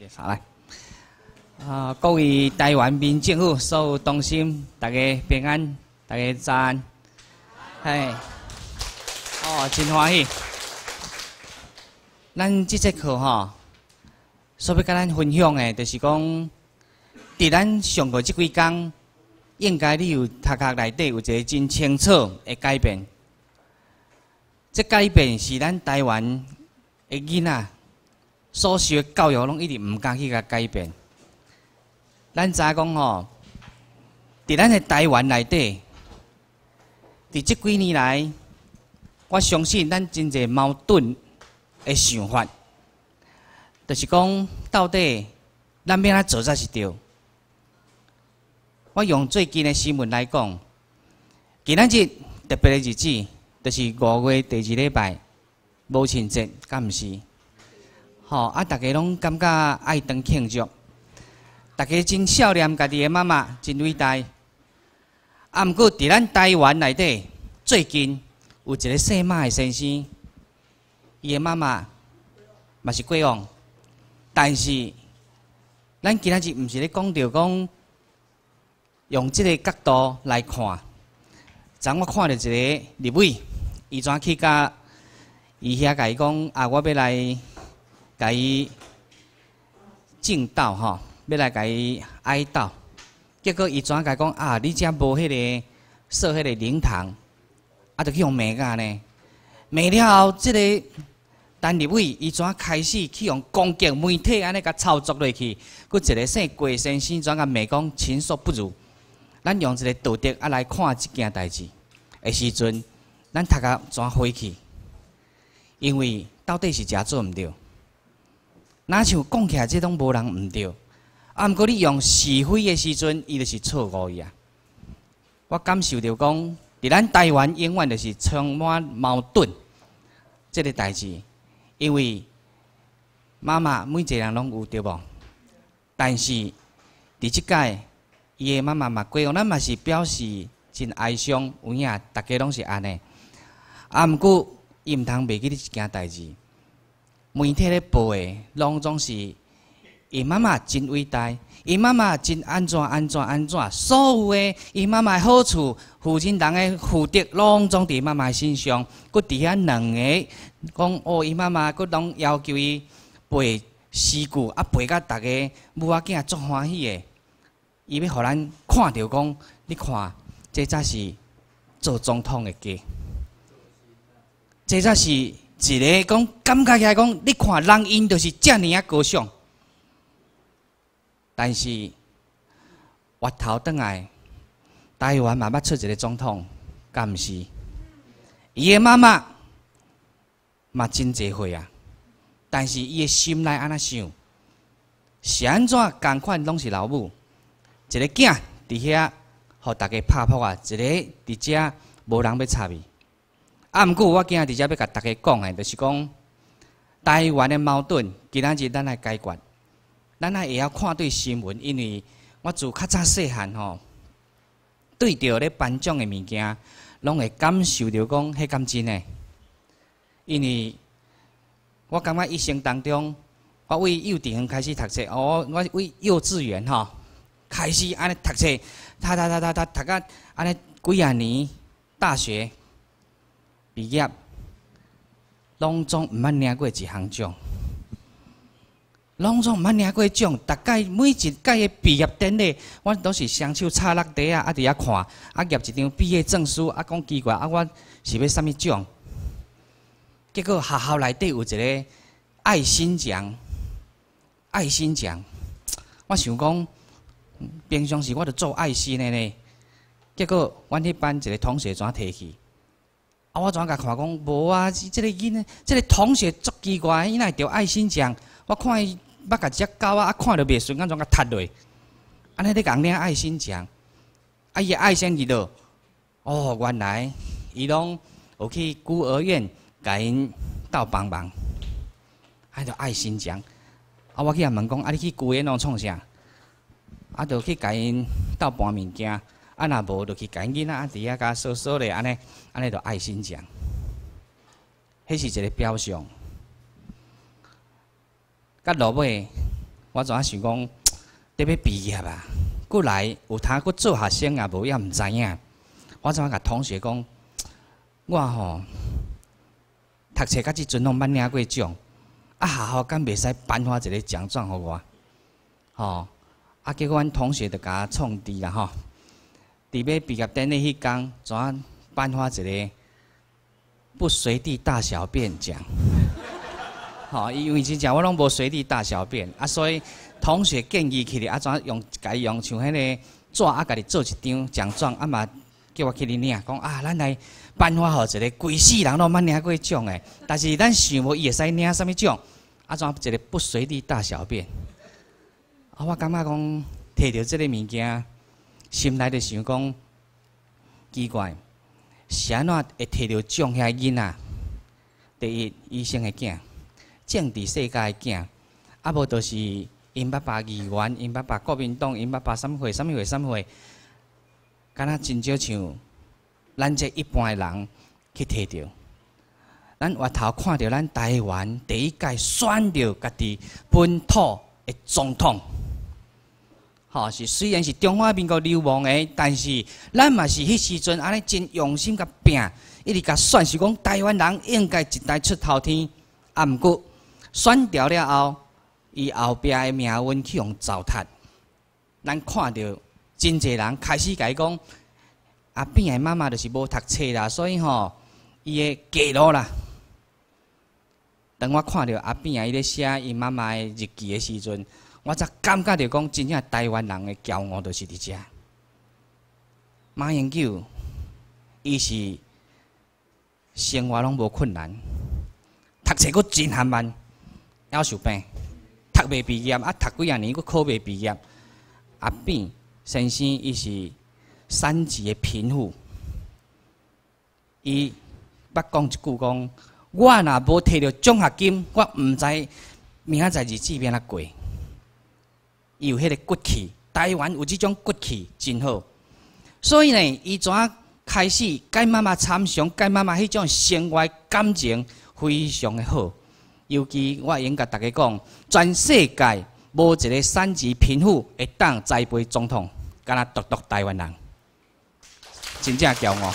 介绍来。各位台湾民政府所有同心，大家平安，大家早安。嘿，真欢喜。咱这节课吼，所要甲咱分享的，就是讲，伫咱上过这几工，应该你有头壳内底有一个真清楚的改变。这改变是咱台湾的囡仔所受的教育，拢一直毋敢去甲改变。咱知影讲吼，伫咱的台湾内底，伫这几年来，我相信咱真侪矛盾的想法，就是讲到底咱要安怎做才是对。我用最近的新闻来讲，今仔日特别的日子，就是5月第2礼拜母亲节，敢毋是？大家拢感觉爱当庆祝。大家真孝念家己的妈妈，真伟大。毋过伫咱台湾内底，最近有一个姓马的先生，伊的妈妈嘛是过往，但是咱今仔日毋是咧讲到讲用即个角度来看。昨我看到一个立委，伊怎去甲伊遐甲伊讲我要来甲伊敬悼吼。要来甲伊哀悼，结果伊怎甲伊讲你遮无迄个设迄个灵堂，就去用骂甲呢？骂了后，即个单立委伊怎开始去用攻击媒体安尼甲操作落去？佮一个姓郭先生怎甲骂讲禽兽不如？咱用一个道德来看即件代志的时阵，咱头壳怎火去？因为到底是遮做毋对？哪像讲起来，这拢无人毋对。毋过你用是非的时阵，伊就是错误呀。我感受到讲，伫咱台湾永远就是充满矛盾，这个代志。因为妈妈每一个人拢有对无？但是伫即届，伊的妈妈嘛过，咱嘛是表示真哀伤，有影，大家拢是安尼。毋过伊毋通袂记哩一件代志，媒体咧报的，拢总是。伊妈妈真伟大，伊妈妈真安怎，所有的伊妈妈的好处、负责人的负德，拢总伫妈妈身上。佮伫遐两个讲伊妈妈佮拢要求伊背诗句，背甲大家母仔囝足欢喜的。伊要互咱看到讲，你看，这才是做总统的家，这才是一个讲感觉起来讲，你看人因就是遮尔啊高尚。但是，越头转来，台湾嘛捌出一个总统，敢毋是？伊的妈妈嘛真侪岁啊，但是伊的心内安怎想？是安怎共款拢是老母，一个囝伫遐，互大家拍扑啊，一个伫遮无人要插伊。毋过我今仔伫遮要甲大家讲的，就是讲台湾的矛盾，今仔日咱来解决。咱会晓看对新闻，因为我自较早细汉吼，对着咧颁奖的物件，拢会感受到讲迄敢真诶。因为我感觉一生当中，我为幼稚园开始读册，我为幼稚园吼开始安尼读册，读到安尼几啊年，大学毕业，拢总毋捌领过一项奖。拢总毋捌领过奖，大概每一届的毕业典礼，我都是双手插落地啊，伫遐看，夹一张毕业证书，讲奇怪，我是要啥物奖？结果学校内底有一个爱心奖，我想讲，平常时我著做爱心的呢，结果阮迄班一个同学怎摕去？我怎甲看讲无啊？即个囡仔，即个同学足奇怪，伊哪会得爱心奖？我看伊捌甲只狗看着袂顺，怎甲踢落？安尼咧讲领爱心奖，伊的爱心伫落。原来伊拢有去孤儿院甲因斗帮忙，迄著爱心奖。我去问讲，你去孤儿院拢创啥？著去甲因斗搬物件。若无，著去甲因囡仔伫遐甲扫扫咧，安尼著爱心奖。迄是一个表象。甲落尾， 我怎啊想讲，得要毕业啊，过来有通搁做学生啊，无也毋知影。我怎啊甲同学讲，我吼读册到即阵拢捌领过奖，啊学校敢袂使颁发一个奖状互我？吼，啊结果阮同学就甲我创治啦吼。伫要毕业典礼迄天，怎啊颁发一个不随地大小便奖？吼，因为真正我拢无随地大小便，啊，所以同学建议起嚟，啊，怎用家用像迄个纸啊，家己做一张奖状，啊嘛叫我去哩领，讲啊，咱来颁发互一个规世人拢捌领过奖诶，但是咱想无伊会使领啥物奖，啊，怎一个不随地大小便？啊，我感觉讲摕到即个物件，心内就想讲奇怪，是安怎会摕到奖遐囡仔？第一，医生诶囝。政治世界诶囝，啊无就是因爸爸议员，因爸爸国民党，因爸爸啥物会，敢若真少像咱这一般诶人去摕着。咱回头看到咱台湾第一届选着家己本土诶总统，吼是虽然是中华民国流亡诶，但是咱嘛是迄时阵安尼真用心甲拼，一直甲选，是讲台湾人应该一代出头天，啊毋过。选掉了后，伊后壁的命运去用糟蹋。咱看到真侪人开始甲伊讲，阿扁的妈妈就是无读册啦，所以吼，伊的嫁路啦。当我看到阿扁伊咧写伊妈妈的日记的时阵，我才感觉到讲，真正台湾人的骄傲就是伫遮。马英九，伊是生活拢无困难，读册佫真含慢。夭寿病，读袂毕业，啊读几啊年，佫考袂毕业。阿扁先生伊是3级的贫户，伊捌讲一句讲：我若无摕到奖学金，我毋知明仔载日子要安怎过。伊有迄个骨气，台湾有即种骨气真好。所以呢，伊怎开始甲妈妈参详，甲妈妈迄种生活感情非常的好。尤其我应甲大家讲，全世界无一个3级贫户会当栽培总统，敢若独独台湾人，真正骄傲。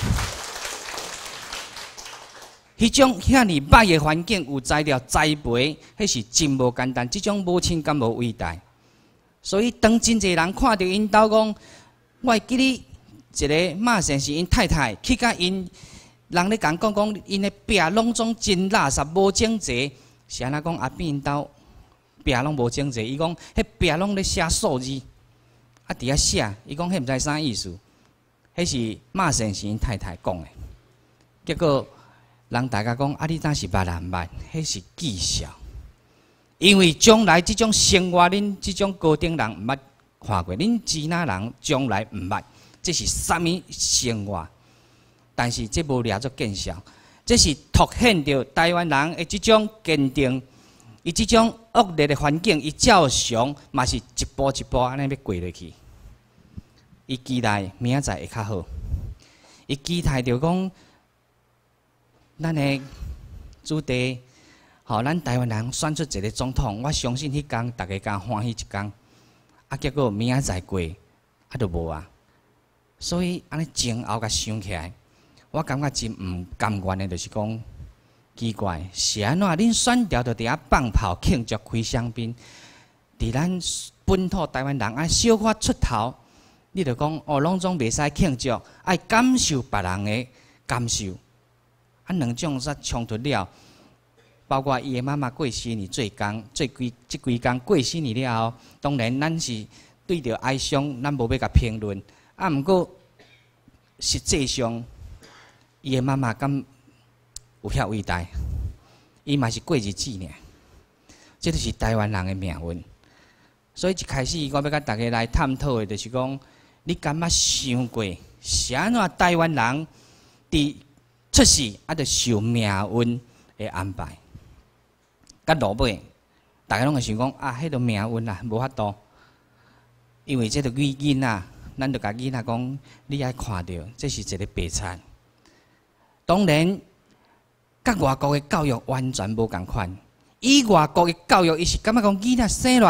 迄种遐尼歹的环境有材料栽培，迄是真无简单。即种母亲敢无伟大？所以当真侪人看到因兜讲，我会记哩一个马先生因太太去甲因人咧讲因的壁拢总真垃圾无整齐。是安怎讲？阿扁因兜壁拢无整齐，伊讲迄壁拢咧写数字，啊伫遐写，伊讲迄毋知啥意思。迄是马先生因太太讲的。结果人大家讲，啊你当是捌啊毋捌？迄是技巧，因为将来即种生活，恁即种高等人毋捌看过，恁支那人将来毋捌，这是啥物生活？但是这无掠作见效。这是凸显着台湾人的这种坚定，伊这种恶劣的环境，伊照常嘛是一步一步安尼要过落去。伊期待明仔载会较好，伊期待着讲，咱的主地，吼，咱台湾人选出一个总统，我相信迄天大家敢欢喜一天，啊，结果明仔载过，啊，就无啊。所以安尼前后甲想起来。我感觉真毋甘愿的，就是讲奇怪，是安怎恁选调就伫遐放炮庆祝开香槟，伫咱本土台湾人啊小可出头，你着讲哦，拢总袂使庆祝，爱感受别人的感受。啊，两种煞冲突了，包括伊的妈妈过生日即几工过生日了后，当然咱是对着哀伤，咱无要甲评论。啊，毋过实际上。伊的妈妈敢有遐伟大？伊嘛是过日子呢。这就是台湾人的命运。所以一开始我要甲大家来探讨的，就是讲，你敢捌想过，是安怎台湾人伫出世啊，着受命运的安排？甲落尾，大家拢会想讲啊，迄个命运啦，无法度。因为这个囡仔，咱着甲囡仔讲，你爱看到，这是一个白菜。当然，甲外国的教育完全无共款。以外国的教育，伊是感觉讲囡仔生来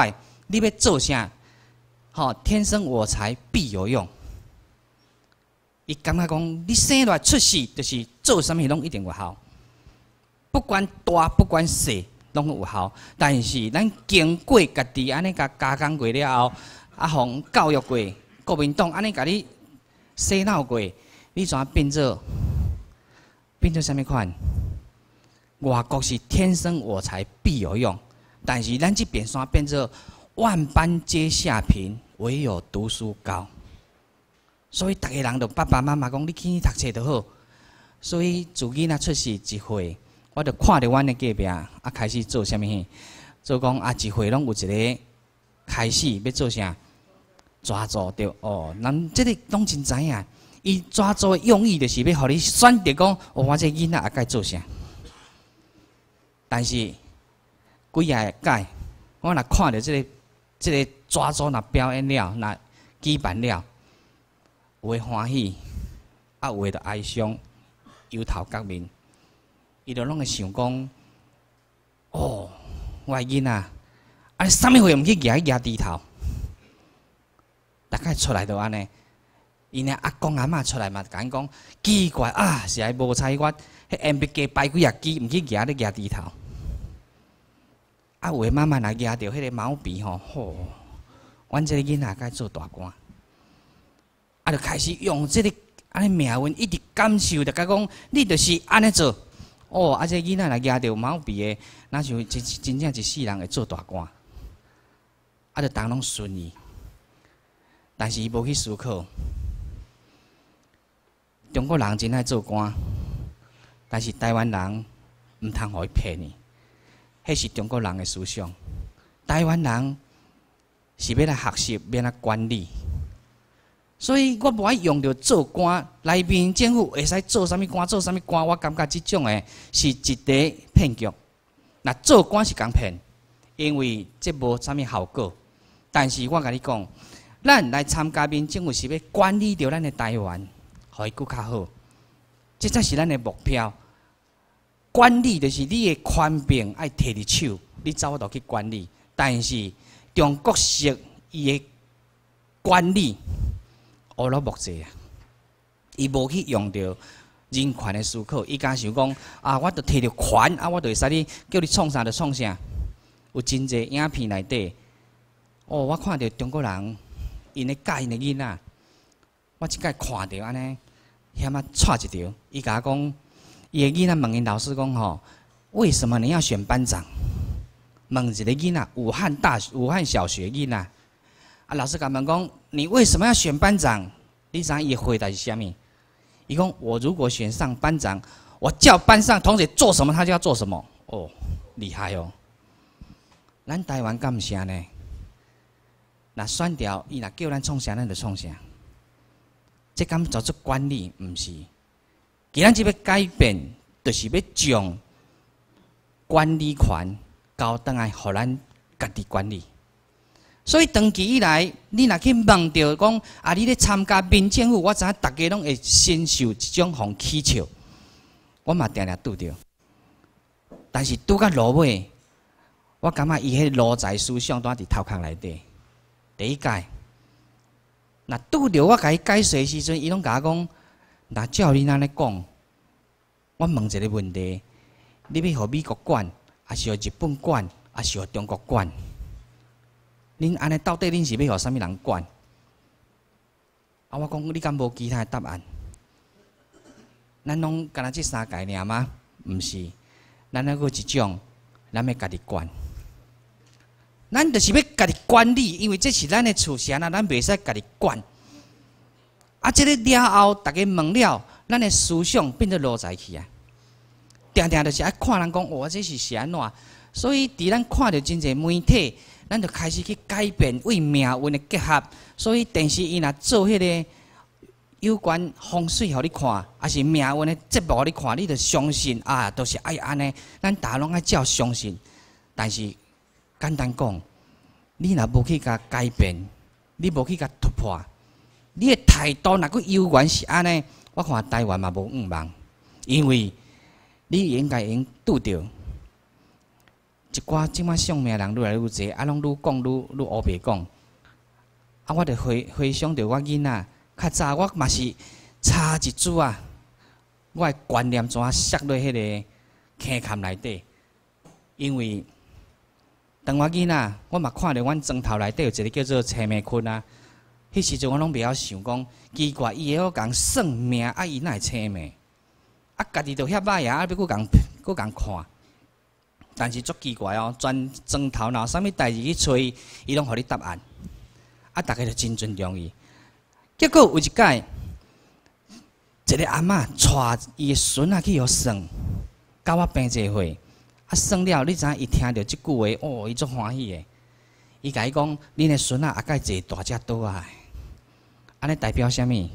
你要做啥？吼，天生我材必有用。伊感觉讲，你生来出世就是做啥物拢一定有效，不管大不管小拢有效。但是咱经过家己安尼甲加工过了后，互教育过，国民党安尼甲你洗脑过，你怎变做啥物款？外国是天生我材必有用，但是咱这边煞变做万般皆下品，唯有读书高。所以逐个人就爸爸妈妈讲，你去读册就好。所以自囡仔出世一岁，我就看着阮的隔壁开始做啥物？做讲一岁拢有一个开始要做啥？抓住着哦，人这个拢真知影。伊抓住的用意就是要互你选择讲，我这囡仔也该做啥。但是几下改，我若看着这个抓住若表演了，若举办了。有诶欢喜，有诶着哀伤，忧头革面，伊着拢会想讲：哦，我诶囡仔，啥物货毋去举低头，大概出来着安尼。因诶阿公阿嬷出来嘛，甲因讲奇怪啊，是爱无采我，迄鉛笔加摆几啊支，毋去举咧举低头。有诶妈妈若举着迄个毛笔吼，阮这个囡仔该做大官。就开始用这个安尼命运，一直感受，就讲你就是安尼做。哦，这囡仔若举着毛笔的，那就真正一世人会做大官。就当拢顺意，但是伊无去思考。中国人真爱做官，但是台湾人毋通互伊骗你，迄是中国人的思想。台湾人是要来学习，要来管理。所以我无爱用着做官，内面政府会使做啥物官，做啥物官，我感觉即种诶是一个骗局。那做官是共骗，因为这无啥物效果。但是我甲你讲，咱来参加民政府是要管理着咱诶台湾，互伊更较好。这才是咱诶目标。管理就是你诶权柄爱摕伫手，你走倒去管理。但是中国式伊诶管理。乌鲁木齐啊，伊无去用着人权的思考，伊敢想讲我着摕着权我着会使你叫你创啥就创啥。有真侪影片内底，我看着中国人因咧教因的囡仔，我即摆看着安尼，险带一条，伊甲我讲，伊的囡仔问因老师讲为什么你要选班长？问一个囡仔，武汉小学囡仔。老师甲问讲，你为什么要选班长？你知影伊回答是啥物？伊讲我如果选上班长，我叫班上同学做什么，他就要做什么。哦，厉害哦！咱台湾敢毋是安尼？若选调伊若叫咱创啥，咱就创啥。这敢做出管理？毋是。既然即要改变，就是要将管理权交转来，互咱家己管理。所以长期以来，你若去问着讲你咧参加民政府，我知影大家拢会深受一种乞笑，我嘛定定拄着。但是拄到落尾，我感觉伊迄路财思想都伫头壳内底。第一届，若拄着我甲伊解释的时阵，伊拢甲我讲：，若照你安尼讲，我问一个问题，你要互美国管，还是互日本管，还是互中国管？恁安尼到底恁是要互啥物人管？我讲你敢无其他答案？咱拢干那即三概念吗？毋是，咱还有一种，咱要家己管。咱就是要家己管理，因为这是咱的厝是安那，咱袂使家己管。这个了后，大家问了，咱的思想变做路在去啊。定定就是爱看人讲，这是安怎？所以，伫咱看到真侪媒体。咱就开始去改变为命运的结合，所以电视伊若做迄个有关风水，互你看，还是命运的节目，互你看，你就相信都是爱安尼。咱大家拢爱照相信，但是简单讲，你若无去甲改变，你无去甲突破，你的态度若个悠远是安尼，我看台湾嘛无望，因为你应该拄着一寡即摆相命人愈来愈侪，啊，拢愈讲愈乌白讲。啊，我着回想着我囡仔，较早我嘛是插一珠啊，我诶观念怎啊塞落迄个坑坎内底，因为当我囡仔，我嘛看着阮庄头内底有一个叫做青梅坤啊。迄时阵我拢袂晓想讲，奇怪，伊会晓共算命，啊，伊哪会青梅？啊，家己着遐歹啊，啊，要佫共看。但是足奇怪哦，全庄头若有啥物代志去找伊，伊拢互你答案。啊，逐个着真尊重伊。结果有一摆，一个阿嬷带伊诶孙仔去互算，甲我平一会。啊，算了，你知影伊听着即句话，哦，伊足欢喜诶。伊甲伊讲，恁诶孙仔也该坐大只倒啊！安尼代表啥物？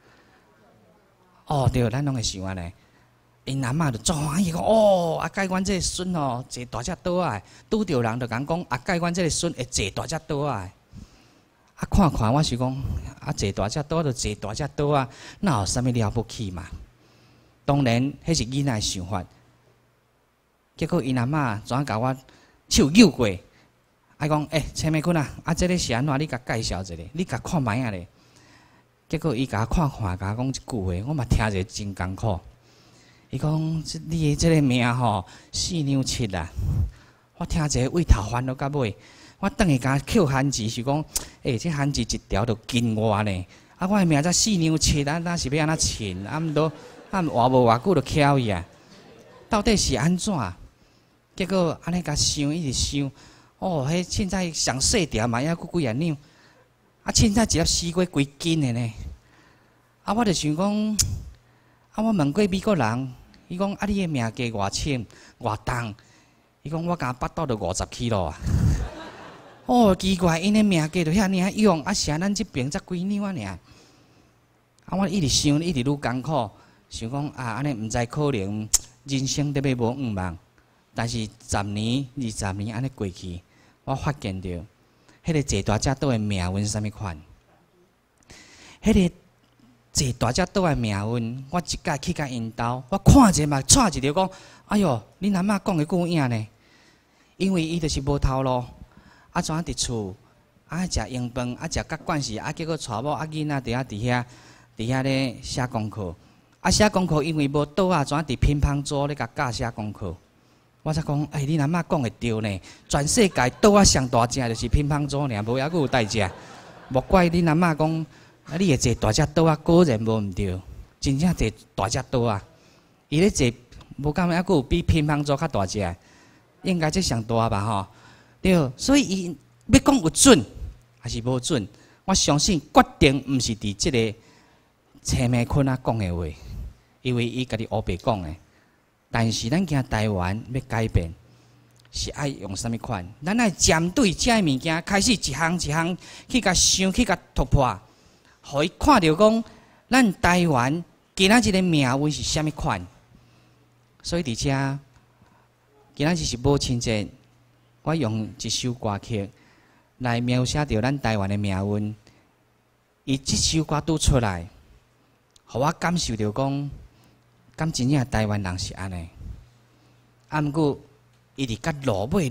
哦，对，咱拢会想安尼。因阿嬷就足欢喜讲，哦，啊，该阮这个孙哦，坐大只倒啊！拄着人就讲，啊，该阮这个孙会坐大只倒啊！啊，看，我是讲，啊，坐大只倒就坐大只倒啊，哪有啥物了不起嘛？当然，迄是囡仔诶想法。结果因阿嬷怎甲我手扭过，啊讲，青梅坤啊，啊，这个是安怎？你甲介绍一下，你甲看卖啊咧。结果伊甲我看，甲我讲一句话，我嘛听着真艰苦。伊讲，你诶这个命吼，4娘7啊，我听者胃头烦恼到尾。我等下甲扣番薯是讲，这番薯一条着斤外呢。啊，我诶命才4娘7啊，哪是要安怎称？啊，毋多，啊，活无偌久着翘伊啊。到底是安怎？结果安尼甲想，一直想，哦，迄凊彩上细条嘛，还佫几啊两，啊，凊彩一粒丝瓜规斤的呢。啊，我着想讲，啊，我问过美国人，伊讲啊，你的命价偌轻偌重？伊讲我敢巴肚着50 kg 啊。哦，奇怪，因的命价着遐尔用，啊，是咱即边才几两啊尔。啊，我一直想，一直愈艰苦，想讲啊，安尼毋知可能人生得要无圆梦。但是10年、20年安尼过去，我发现着，迄个坐大只岛的命运是啥物款？迄个坐大只岛的命运，我一摆去甲因兜，我看者嘛，带一条讲，哎哟，恁阿嬷讲的够影呢？因为伊就是无头路，啊，怎啊伫厝，啊食用饭，啊食甲惯势，啊结果娶某啊囡仔伫遐咧写功课，啊写功课因为无倒啊，怎啊伫乒乓桌咧甲教写功课。我才讲，恁阿嬷讲会对呢。全世界倒啊上大只就是乒乓桌尔，无抑佫有代志。莫怪恁阿嬷讲，啊，你会坐大只倒啊，果然无毋对，真正坐大只倒啊。伊咧坐，无敢抑佫有比乒乓桌较大只，应该这上大吧吼。对，所以伊要讲有准还是无准，我相信决定毋是伫即个青梅坤啊讲的话，因为伊家己乌白讲的。但是咱今台湾要改变，是爱用啥物款？咱爱针对遮物件，开始一项一项去甲想，去甲突破，互伊看到讲，咱台湾今仔日的命运是啥物款？所以伫遮，今仔日是母亲节，我用一首歌曲来描写着咱台湾的命运。伊即首歌拄出来，互我感受着讲。敢真正台湾人是安尼，啊，毋过伊伫甲落尾，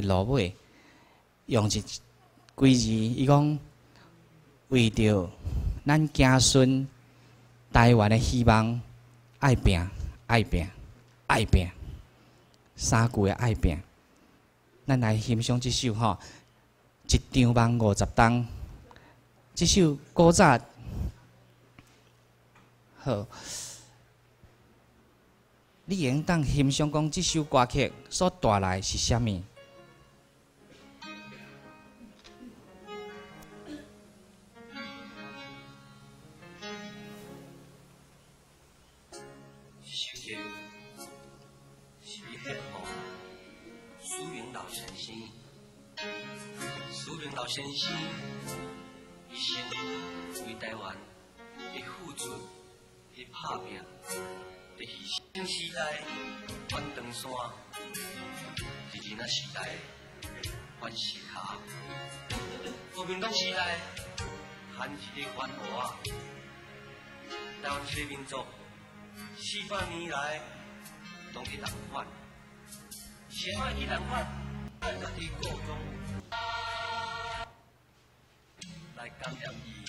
用一几字，伊讲为着咱子孙台湾的希望，爱拼，三句的爱拼。咱来欣赏即首吼，一张梦50冬，即首古早好。你应当欣赏讲这首歌曲所带来是啥物？ 是迄个苏云老先生，一生为台湾的付出、的打拼。伫牺牲时代翻长山，日日那时代翻石塔，国民党时代汉一个关河，台湾这个民族400年来拢伫人反，谁爱去人反？ 咱家己故乡来感念伊。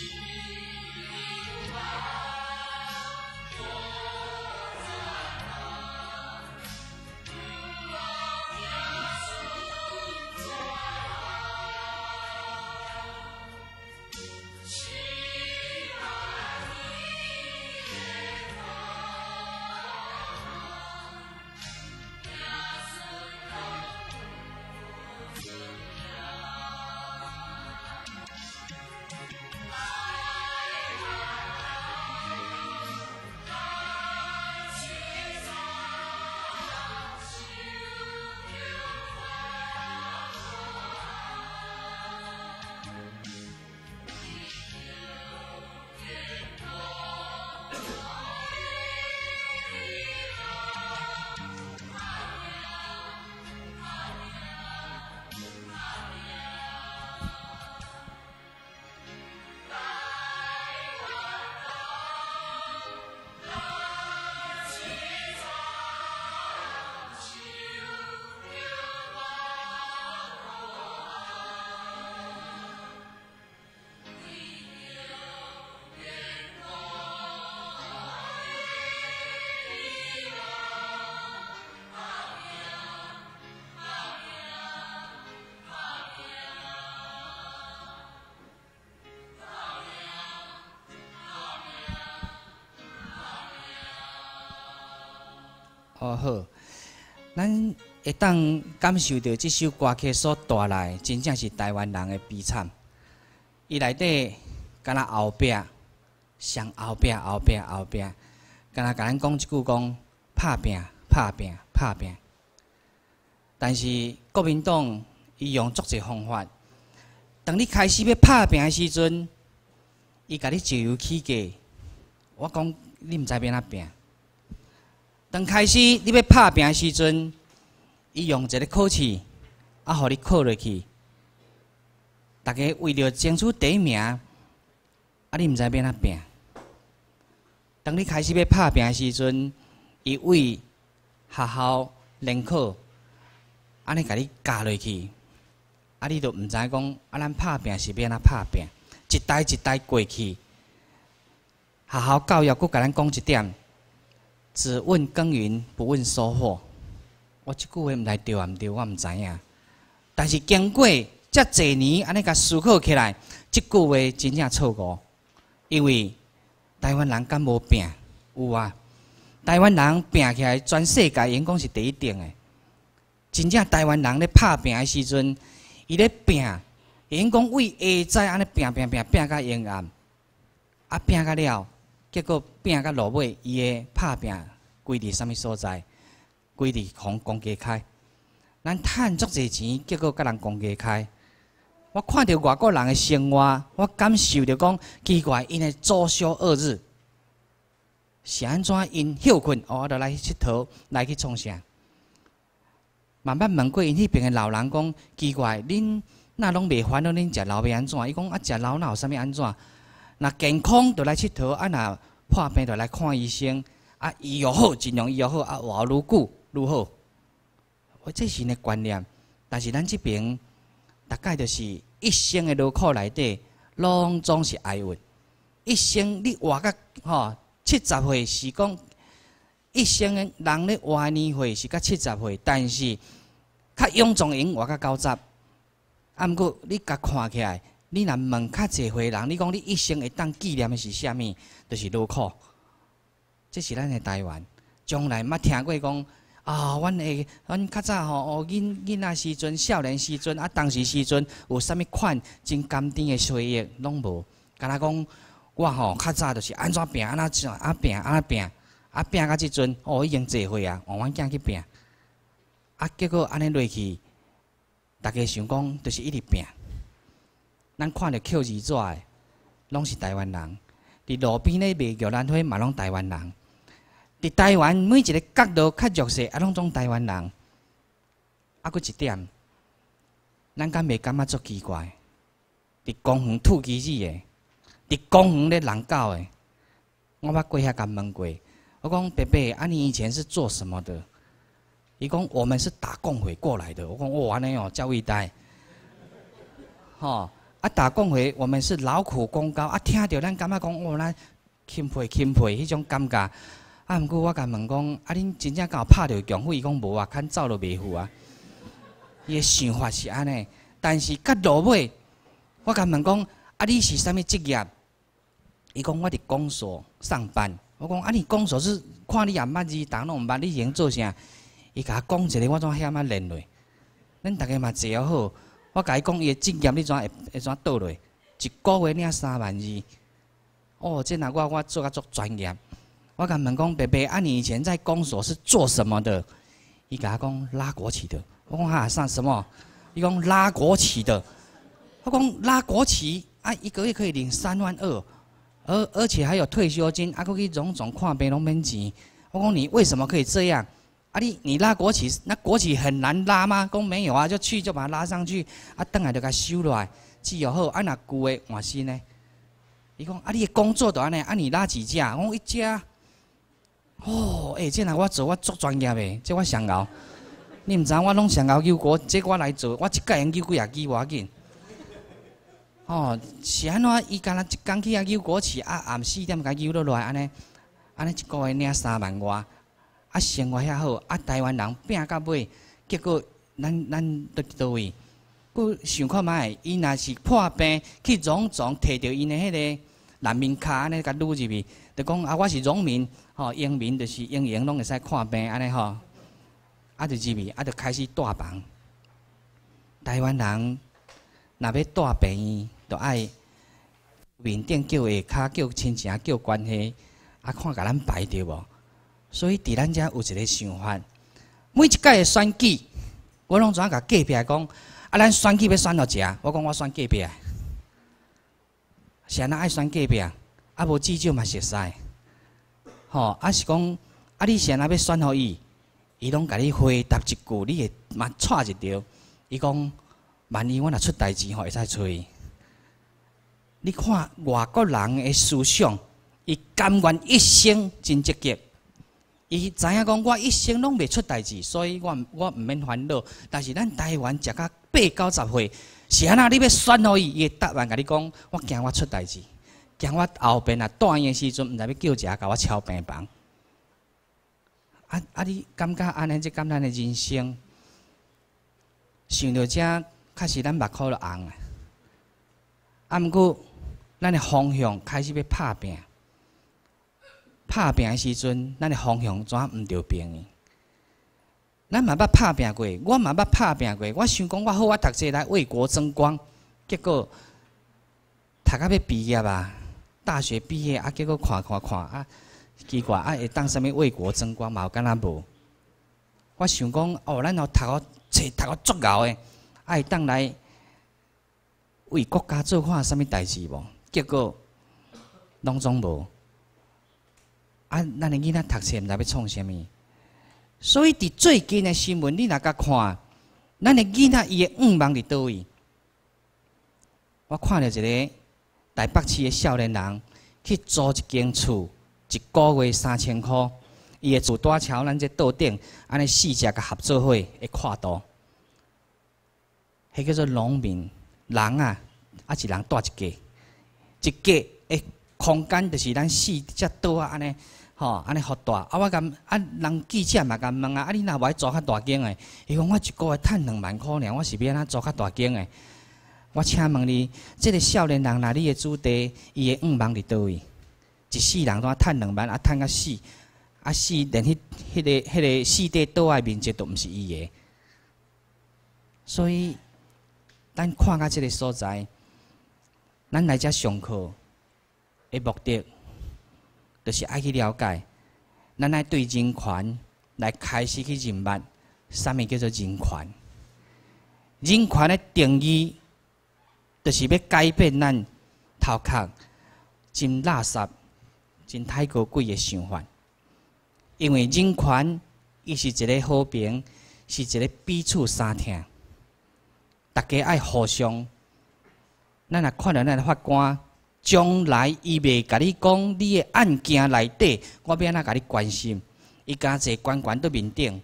哦好，咱会当感受到这首歌曲所带来，真正是台湾人的悲惨。伊内底敢若后壁，上后壁，敢若甲咱讲一句讲拍拼，拍拼，拍拼。但是国民党伊用足侪方法，当你开始要拍拼的时阵，伊甲你咎由起价。我讲你毋知要哪拼。当开始你要拍拼的时阵，伊用一个考试，互你考落去。大家为了争取第一名，你毋知要哪拼。当你开始要拍拼的时阵，伊为学校联考，安尼甲你教落去，你就毋知讲咱拍拼是要哪拍拼。一代一代过去，学校教育佫甲咱讲一点。只问耕耘，不问收获。我即句话毋知对啊毋对，我毋知影。但是经过遮侪年，安尼甲思考起来，即句话真正错误。因为台湾人敢无拼？有啊，台湾人拼起来，全世界因讲是第一等的。真正台湾人咧拍拼的时阵，伊咧拼，因讲为下早安尼拼到阴暗，拼到了。结果拼到落尾，伊个拍拼归伫啥物所在？归伫公家开。咱趁足侪钱，结果甲人公家开。我看到外国人的生活，我感受着讲奇怪，因的周休2日是安怎？因休困，我着来佚佗，来去创啥？慢慢问过因迄边的老人讲，奇怪，恁那拢袂烦恼恁食老要安怎？伊讲食老哪有啥物安怎？若健康就来佚佗，若破病就来看医生。医药好，尽量医药好，活愈久愈好。这是因的观念，但是咱这边大概就是一生的劳苦内底，拢总是哀怨。一生你活到70岁是讲一生的人咧活年岁是到70岁，但是较勇壮型活到90。毋过你甲看起来。你若问较侪岁人，你讲你一生会当纪念的是啥物？就是劳苦。这是咱的台湾。从来捌听过讲阮较早囡仔时阵、少年时阵当时时阵有啥物款真甘甜的岁月，拢无。敢若讲我较早就是安怎拼，安怎拼，拼到即阵已经侪岁啊，换阮囝去拼。结果安尼落去，大家想讲就是一直拼。咱看着扣字纸的，拢是台湾人；伫路边咧卖玉兰花嘛，拢台湾人。伫台湾每一个角落较弱势，拢总台湾人。佫一点，咱敢袂感觉足奇怪？伫公园吐机子的，伫公园咧人狗的，我捌过遐甲问过。我讲伯伯，你以前是做什么的？ 伊讲我们是打共匪过来的。我讲哦，安尼哦，教育代，吼啊打共匪，我们是劳苦功高啊，听到咱感觉讲哦，咱钦佩迄种感觉。啊，毋过我甲问讲，啊，恁真正敢有拍着强匪？伊讲无啊，牵走就袂赴啊。伊诶想法是安尼，但是到落尾，我甲问讲，啊，你是啥物职业？伊讲我伫公所上班。我讲啊，你公所是看你也毋捌字，逐拢毋捌，你是用做啥？伊甲我讲一个，我怎险啊练落？恁逐个嘛坐好。我甲伊讲伊诶职业，你怎倒落？一个月领3万字。哦，这若我做甲足专业。我甲问讲，伯伯，啊，你以前在公所是做什么的？伊甲我讲拉国旗的。我讲哈上什么？伊讲拉国旗的。我讲拉国旗啊，一个月可以领3万2，而且还有退休金，啊，搁去种看病拢免钱。我讲你为什么可以这样？啊你拉国旗，那国旗很难拉吗？讲没有啊，就去就把它拉上去，啊，等下就甲收落来，只有好，啊若旧的换新呢？伊讲啊，你的工作就安尼，啊你拉几架？我讲1架。哦，这若我做我足专业的，这我上熬。你毋知我拢上熬救国，这我来做，我一届用救几啊支无要紧。是安怎？伊干那一工去遐救国旗，啊暗4点甲救落来，安尼一个月领3万外，啊生活遐好，啊台湾人拼到尾，结果咱倒伫倒位？佮想看觅，伊若是破病去种摕着因的迄个难民卡，安尼甲撸入去，就讲啊我是农民，英民就是英拢会使看病，安尼吼。啊，就入去，啊，就开始带房。台湾人若要带病院，就爱面顶叫下骹，叫亲情，叫关系，啊，看甲咱排着无？所以伫咱遮有一个想法，每一届的选举，我拢怎甲隔壁讲，啊，咱选举要选到遮，我讲我选隔壁，是安怎爱选隔壁？啊，无至少嘛熟悉，啊是讲，啊你是安怎要选互伊？伊拢甲你回答一句，你会嘛错一条。伊讲，万一我若出代志吼，会使找伊。你看外国人的思想，伊甘愿一生真积极。伊知影讲，我一生拢袂出代志，所以我毋免烦恼。但是咱台湾食到80-90岁，是安那你要选互伊，伊会答案甲你讲，我惊我出代志，惊我后边啊住院的时阵，毋知要叫食甲我敲病房。你感觉安尼即敢咱的人生？想到遮，确实咱目眶就红啊。毋过，咱的方向开始要拍拼。拍拼的时阵，咱的方向怎毋着边？咱嘛捌拍拼过，我嘛捌拍拼过。我想讲，我好，我读册来为国争光，结果读到要毕业啊，大学毕业啊，结果看啊。奇怪，会当啥物为国争光嘛？有敢若无？我想讲，咱要读个足够诶，会当来为国家做看啥物代志无？结果拢总无。咱的囡仔读册毋知要创啥物？所以伫最近的新闻，你若甲看，咱的囡仔伊的愿望伫倒位？我看到一个台北市的少年人去租一间厝。一个月3000块，伊的厝大桥咱这道顶，安尼4只甲合作伙的跨度，迄叫做农民人啊，一人住一家，一家的空间就是咱4只岛啊，安尼安尼好大。我讲人记者嘛甲问啊，你若无爱租较大间的？伊讲我一个月趁2万块尔，我是要安怎租较大间的？我请问你，这个少年人，若你的主题，伊的愿望伫倒位？一世人都趁2万，趁到死，死连迄个4块岛的面积都毋是伊的。所以，咱看到这个所在，咱来遮上课的目的，就是爱去了解，咱爱对人权来开始去认识，啥物叫做人权？人权的定义，就是要改变咱头壳真垃圾。真太高贵的想法，因为人权，伊是一个和平，是一个彼此相听，大家爱互相。咱若看到咱的法官，将来伊袂甲你讲你的案件内底，我要安怎甲你关心？伊敢坐关关伫面顶，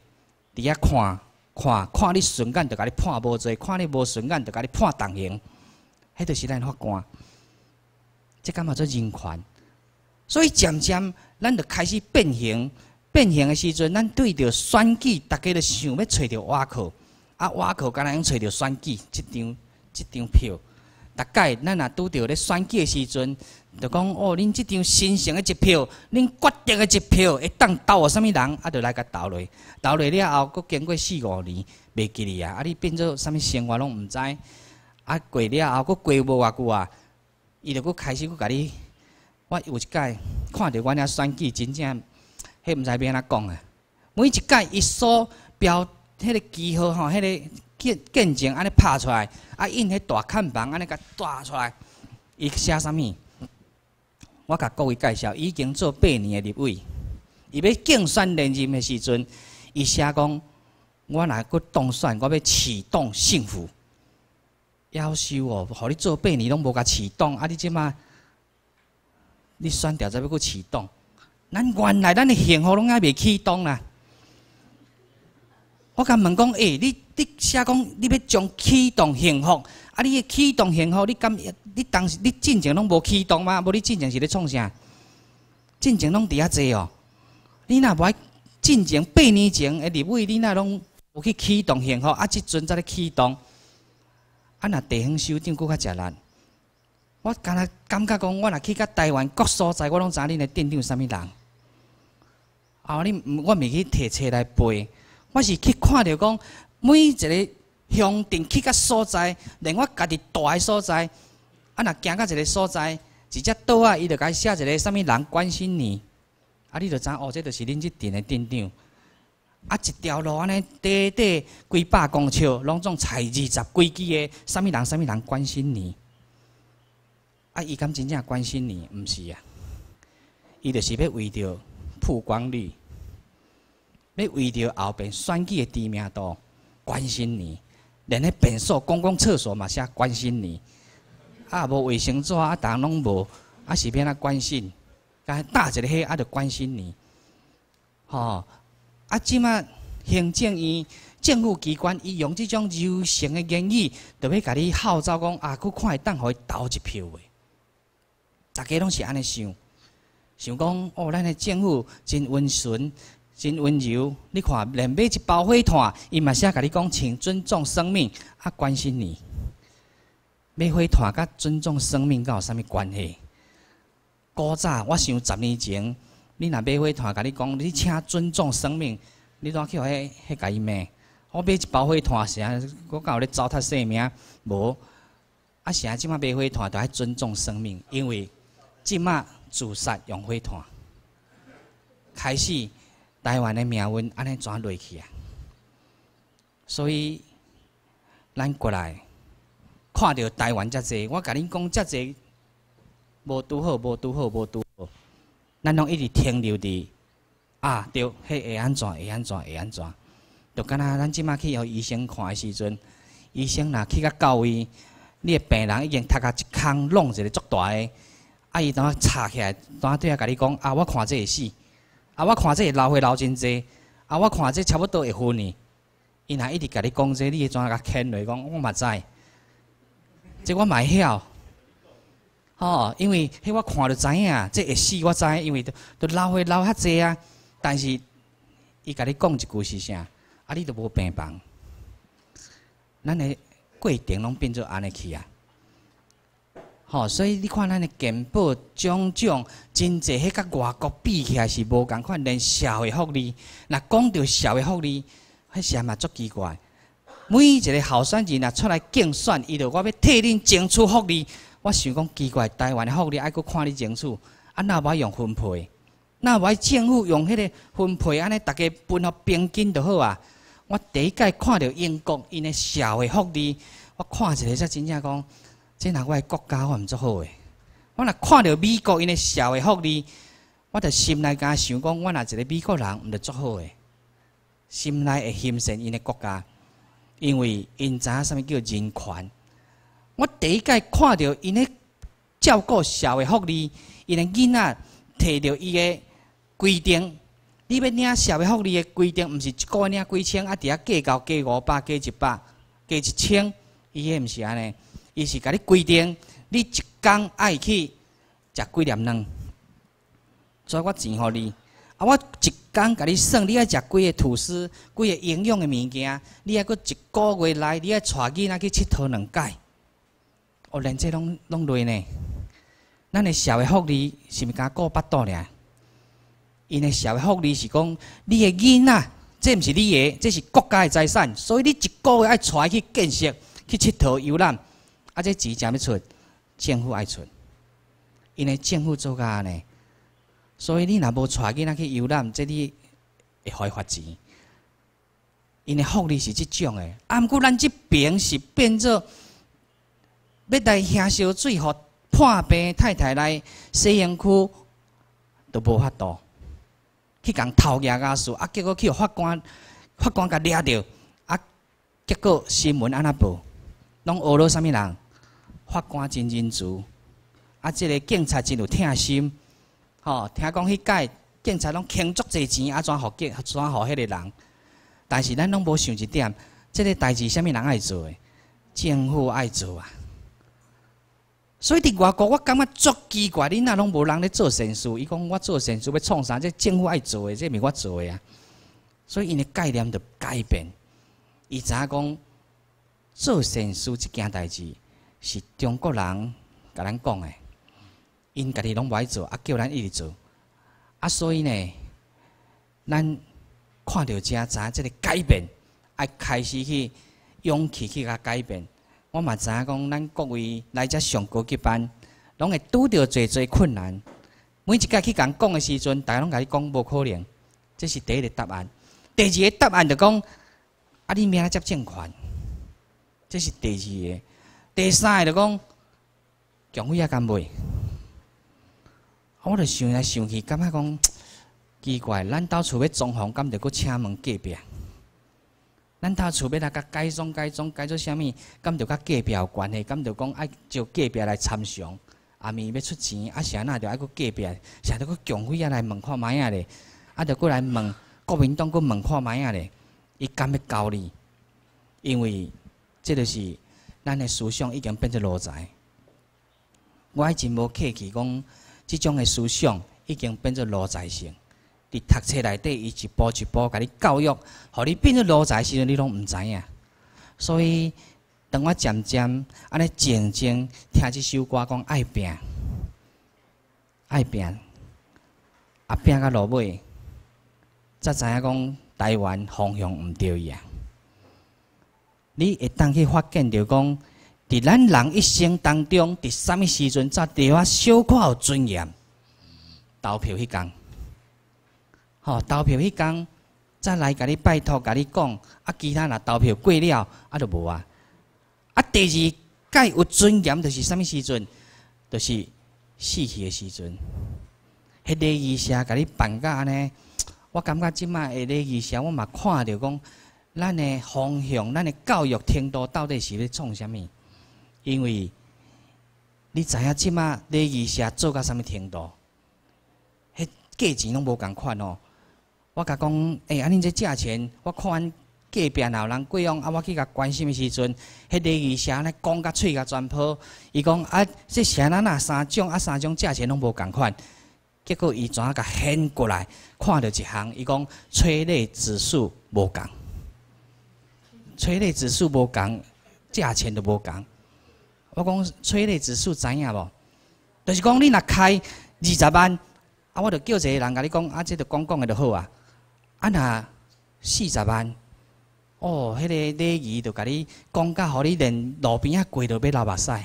伫遐看你顺眼，就甲你判无罪；看你无顺眼，就甲你判重刑。迄就是咱法官，这敢嘛做人权？所以渐渐，咱就开始变形。变形的时阵，咱对着选举，大家就想要找着瓦靠，瓦靠敢若用找着选举这张票。大概咱若拄着咧选举的时阵，就讲哦，恁这张新型的一票，恁决定的一票，会当投互啥物人，就来甲投落。投落了后，佫经过4、5年，袂记哩啊！你变做啥物生活拢毋知。过了后，佫过无偌久啊，伊就佫开始佫甲你。我有一届看着阮遐选举，真正。迄毋知要安怎讲啊！每一届伊所标迄个记号吼，迄个见证安尼拍出来，印迄大看板安尼甲带出来，伊写啥物？我甲各位介绍，已经做8年的立委，伊要竞选连任的时阵，伊写讲：我若佫当选，我要启动幸福。夭寿哦，互你做8年拢无甲启动，你即马你选调再要佫启动？咱原来咱的幸福拢还未启动啦！我甲问讲，你写讲你要将启动幸福，你启动幸福，你当时你进前拢无启动吗？无你进前是咧创啥？进前拢伫遐坐哦。你若无爱进前8年前的立委，你若拢有去启动幸福，即阵才咧启动。若地方首长佫较食力。我感觉讲，我若去到台湾各所在，我拢知恁的镇长啥物人。我袂去摕册来背，我是去看着讲每一个乡镇去到所在，连我家己住的所在，若行到一个所在，一只岛伊就甲伊写一个啥物人关心你，你就知哦，这就是恁这镇的镇长。一条路安尼短短几百公尺，拢总踩20几支的啥物人关心你。伊敢真正关心你？毋是啊，伊就是要为着曝光率。要为着后边选举的知名度关心你，连迄便所、公共厕所嘛写关心你，无卫生纸逐项拢无，是要安关心，甲搭一个迄就关心你，即马行政院政府机关伊用即种柔性的言语，就要甲你号召讲佫看会当互伊投一票的，大家拢是安尼想讲哦，咱的政府真温顺。真温柔，你看，连买一包火炭，伊嘛写甲你讲，请尊重生命，关心你。买火炭甲尊重生命，甲有啥物关系？古早我想10年前，你若买火炭，甲你讲，你请尊重生命，你怎去互迄甲伊骂？我买一包火炭，啥？我敢有咧糟蹋生命？无，啥？即马买火炭，就爱尊重生命，因为即马自杀用火炭，开始。台湾的命运安尼怎落去啊？所以，咱过来看到台湾遮济，我甲恁讲遮济无拄好，咱拢一直停留伫对，迄会安怎？就敢若咱即马去互医生看的时阵，医生若去到位，你的病人已经头壳一空弄一个足大的，伊当插起来，当对甲你讲我看这会死。我看这流血流真济，我看这差不多会昏呢。伊若一直甲你讲这，你会怎甲牵落讲？我嘛知，这我嘛晓。因为迄我看就知影，这会死我知，因为都流血流遐济啊。但是伊甲你讲一句是啥？你都无病房，咱的过程拢变做安尼去啊。所以你看咱的健保种种真济，迄甲外国比起来是无共款，连社会福利，若讲到社会福利，迄时嘛足奇怪。每一个候选人若出来竞选，伊就我要替恁争取福利。我想讲奇怪，台湾的福利爱搁看你争取，哪无爱用分配？哪无爱政府用迄个分配安尼，大家分互平均就好啊？我第一届看到英国因的社会福利，我看一个才真正讲。这若我的国家，我毋足好诶。我若看到美国因的社会福利，我着心内敢想讲，我若一个美国人，毋着足好诶。心内会欣赏因的国家，因为因知影啥物叫人权。我第一届看到因咧照顾社会福利，因的囡仔摕到伊的规定， 你要领社会福利的规定，毋是一个月领几千，啊，伫遐计较加500、加100、加1000，伊迄毋是安尼，伊是甲你规定，你一工爱去食几粒卵，所以我钱互你，啊，我一工甲你算，你爱食几个吐司，几个营养的物件，你爱搁一个月内，你爱带囡仔去佚佗2摆，哦，连这拢累呢。咱的社会福利是毋是敢顾巴肚尔？因的社会福利是讲，你的囡仔，这毋是你的，这是国家的财产，所以你一个月爱带去建设、去佚佗、游览，啊，这钱怎要出？政府爱出，因为政府做甲安尼，所以你若无带囡仔去游览，这你会互伊罚钱。因的福利是即种的，啊，毋过咱即边是变做要来兄烧水，互破病太太来西营区都无法度。去共偷牙牙事，啊，结果去法官甲抓着，啊，结果新闻安那报，拢学了啥物人？法官真认罪，啊，即个警察真有疼心，吼，听讲迄届警察拢倾足济钱，啊，怎互迄个人？但是咱拢无想一点，即个代志啥物人爱做的？政府爱做啊。所以伫外国，我感觉足奇怪，恁若拢无人咧做善事。伊讲我做善事要创啥？这政府爱做的，这毋是我做的啊。所以因的概念就改变。伊知影讲做善事这件代志是中国人甲咱讲的，因家己拢无爱做，啊叫咱一直做。啊，所以呢，咱看到遮知影这个改变，爱开始去勇气去甲改变。我嘛知影讲，咱各位来遮上高级班，拢会拄着侪困难。每一届去共讲的时阵，大家拢甲你讲无可能，这是第一个答案。第二个答案就讲，啊，你明仔接正款，这是第二个。第三个就讲，强费啊敢买？我就想来想去，感觉讲奇怪，咱兜厝要装潢，敢着搁请问隔壁？咱头厝要来甲改装做啥物？敢着甲隔壁有关系？敢着讲爱招隔壁来参详？暗暝要出钱，啊，啥那着爱搁隔壁，啥着搁强费啊来问看卖啊咧？啊，着搁来问国民党搁问看卖啊咧？伊敢要交你？因为这就是咱的思想已经变做奴才。我还真无客气讲，即种的思想已经变做奴才性。伫读册内底，伊一步一步甲你教育，互你变做奴才时阵，你拢毋知影。所以，当我渐渐安尼静静听即首歌，讲爱拼，爱拼，啊拼到落尾，才知影讲台湾方向毋对呀。你会当去发现着讲，伫咱人一生当中，伫啥物时阵才对我小可有尊严？投票迄天。吼，投票迄天，再来甲你拜托，甲你讲，啊，其他若投票过了，啊，就无啊。啊，第二届有尊严，就是啥物时阵？就是死去的时阵。迄礼仪社甲你办甲安尼，我感觉即摆的礼仪社，我嘛看着讲，咱的方向，咱的教育程度到底是咧创啥物？因为你知影即摆礼仪社做到啥物程度？迄价钱拢无共款哦。我甲讲，安尼这价钱，我看阮隔壁若有人过往，啊，我去甲关心的时阵，迄礼仪社安尼讲甲喙甲全破。伊讲啊，这啥咱若3种，啊3种价钱拢无共款。结果伊怎甲掀过来，看到一项，伊讲催泪指数无共，催泪指数无共，价钱都无共。我讲催泪指数知影无？就是讲你若开20万，啊，我着叫一个人甲你讲，啊，这着讲的就好啊。啊，若40万，哦，迄个礼仪就甲你讲甲，互你连路边仔过都要流目屎。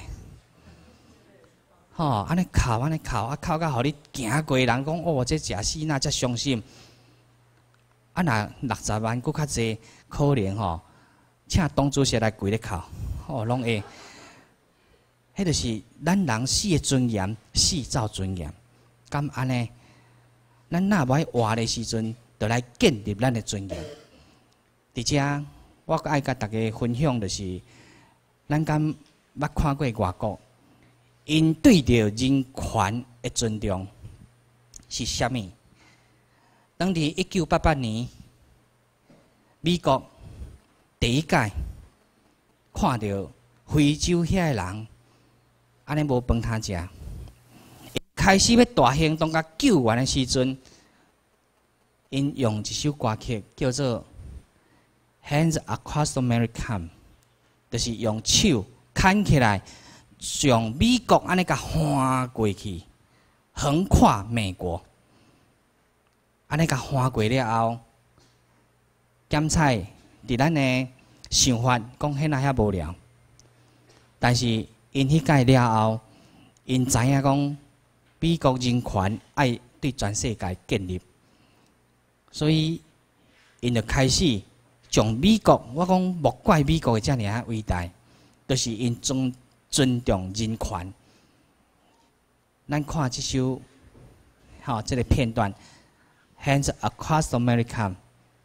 吼，安尼哭，啊，哭甲互你行过人讲，哦，这食死那才伤心。啊，若60万搁较济，可能吼，请党主席来跪咧哭，哦，拢会。迄就是咱人死的尊严，死造尊严。敢安尼，咱若无爱活的时阵，就来建立咱的尊严。伫遮，我爱甲大家分享的是，咱敢捌看过外国，因对着人权的尊重是啥物？ 当伫1988年，美国第一届看到非洲遐个人安尼无饭通食，开始要大行动甲救援的时阵，因用一首歌曲叫做《Hands Across America》，就是用手牵起来，从美国安尼甲翻过去，横跨美国。安尼甲翻过了后，检采伫咱的想法讲迄那遐无聊，但是因迄届了后，因知影讲美国人权爱对全世界建立，所以因就开始从美国，我讲莫怪美国会遮尔啊伟大，就是因尊重人权。咱看即首，即个片段。Hands Across America.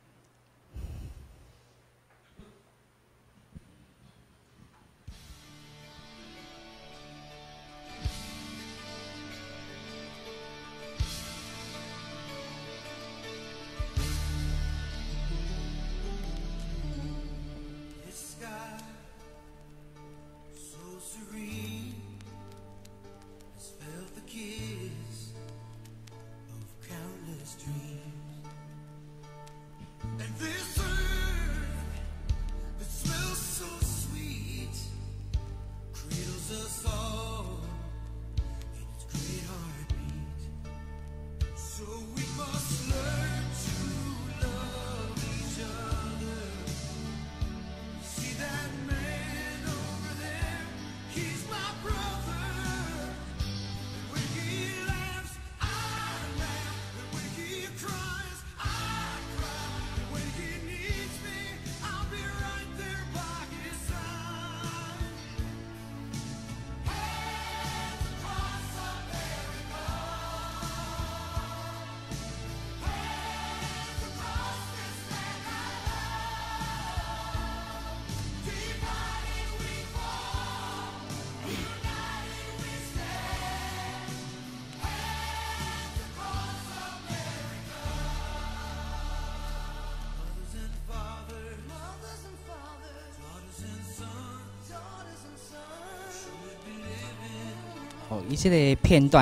伊即个片段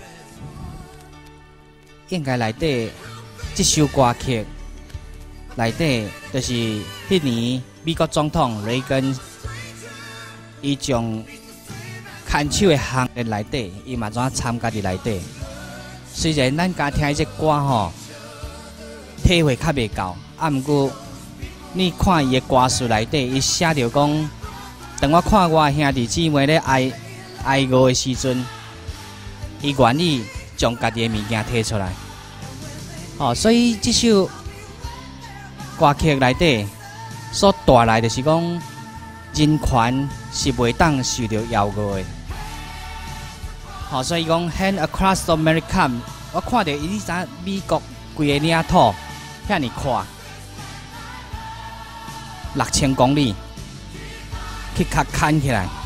应该内底即首歌曲内底，就是迄年美国总统雷根，伊将牵手的行列内底，伊嘛怎参加伫内底。虽然咱家听即歌体会较袂够，毋过你看伊的歌词内底，伊写着讲，当我看我兄弟姊妹咧哀歌的时阵，伊愿意将家己的物件摕出来。所以这首歌曲内底所带来就是讲，人权是袂当受到要挟的。所以讲 Hand Across America， 我看到伊知美国规个领土遐尼宽，6000公里，去较牵起来。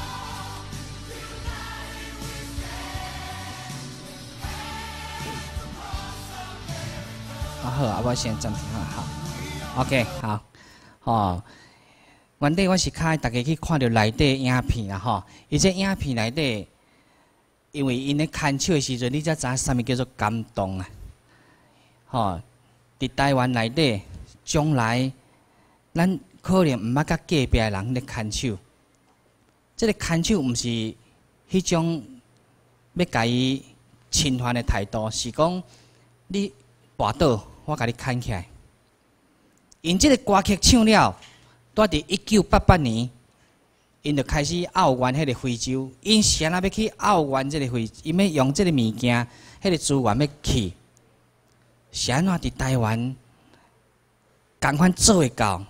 好，我先暂停下，好 ，OK， 好，原底我是开大家去看到内底影片啦，伊这影片内底，因为因咧牵手的时阵，你才知影啥物叫做感动啊，伫台湾内底，将来咱可能毋捌甲隔壁的人咧牵手，这个牵手毋是迄种要甲伊侵犯的态度，是讲你跋倒。我甲你牵起来，因这个歌曲唱了，在1988年，因就开始拗援迄个非洲。因是安那要去拗援这个非洲，因要用这个物件，迄个资源要去，是安怎伫台湾，共款做会到，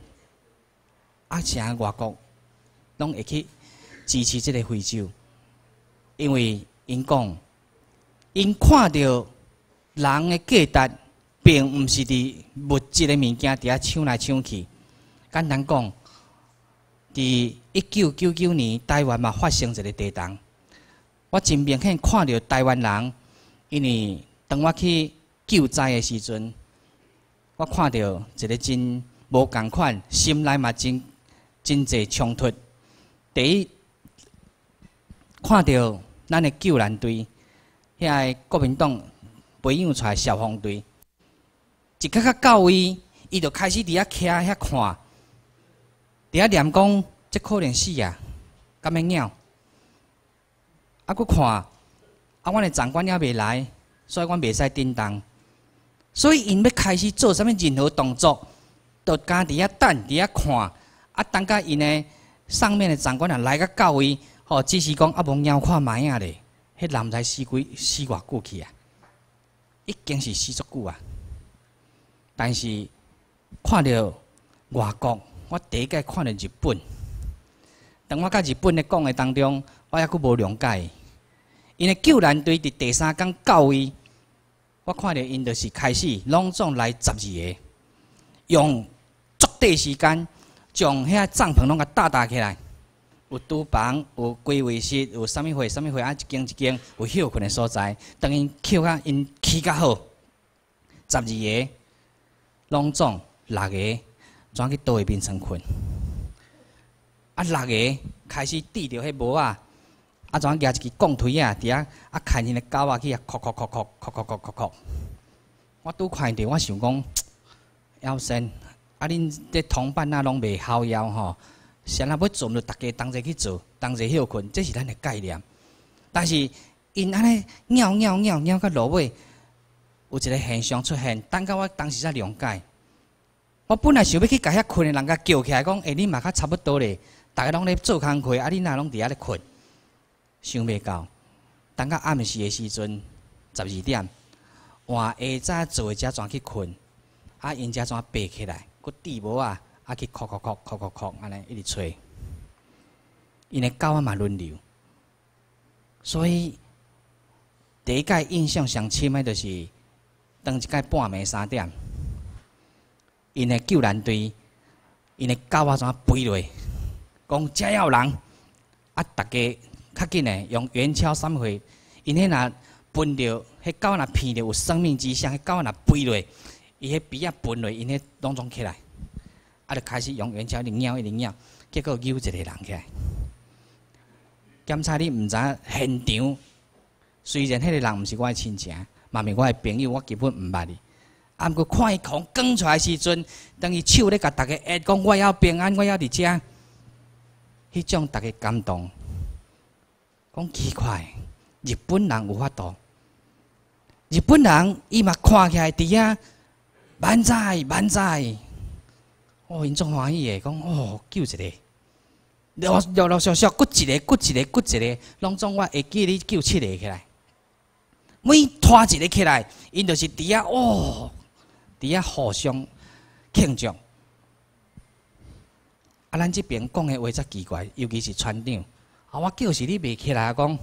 是外国拢会去支持这个非洲，因为因讲，因看到人的价值。并毋是伫物质的物件伫遐抢来抢去。简单讲，伫1999年，台湾嘛发生一个地震。我真明显看到台湾人，因为当我去救灾的时阵， 我看到一个真无共款，心内嘛真侪冲突。第一，看到咱的救援队，遐个国民党培养出来消防队，一刻到到位，伊就开始伫遐徛遐看，伫遐念讲，这可能死啊，敢会鸟？啊，佫看，啊，阮的长官还未来，所以阮袂使叮当。所以因要开始做啥物任何动作，就敢伫遐等，伫遐看，啊，等甲因的上面的长官啊来个到位，吼，只是讲啊无鸟看卖啊咧，迄男才死偌久去啊，已经是死足久啊。但是看到外国，我第一个看到日本。当我甲日本咧讲的当中，我还佫无谅解。因的救援队伫第3天到位，我看到因就是开始拢总来12个，用足短时间将遐帐篷拢甲搭起来，有厨房，有归位室，有啥物货啊，一间一间有休困的所在。当因扣甲因起较好，12个拢总6个转去倒位边床困。啊，6个开始滴着迄帽啊，啊，怎举一支钢推啊，伫遐啊，牵因的狗啊去啊，哭。我拄看着，我想讲，妖神，啊，恁这同伴啊，拢袂好枵吼，谁若要做，就大家同齐去做，同齐休困，这是咱的概念。但是因安尼尿到落尾，有一个现象出现，等到我当时才谅解。我本来想要去甲遐困的人甲叫起来，讲，恁嘛较差不多咧。大家拢咧做工课，啊！恁若拢伫遐咧困，想袂到。等到暗时的时阵，12点，换下早做的才转去困，啊！因才转爬起来，佮地帽啊，啊去哭，安尼一直吹。因的狗啊嘛轮流，所以第一届印象上深的，就是当一届半暝3点，因的救援队，因的狗啊怎飞落。讲遮要人，啊！大家较紧诶，用圆锹啥物货，因迄若分着，迄狗若闻着有生命迹象，迄狗若飞落，伊迄鼻啊分落，因迄拢总起来，啊！就开始用圆锹一直咬，结果揪一个人起来。检查你毋知现场，虽然迄个人毋是我诶亲情，嘛是我诶朋友，我根本毋捌伊。啊！毋过看伊狂讲出来时阵，当伊手咧甲大家下讲我要平安，我要伫遮。迄种大家感动，讲奇怪，日本人有法度。日本人伊嘛看起来伫遐万歳，哦，因足欢喜诶，讲哦救一个，陆续，骨一个，拢总我会记你救7个起来，每拖一个起来，因就是伫遐哦，伫遐互相庆祝。啊，咱这边讲的话则奇怪，尤其是船长。啊，我叫是你袂起来讲，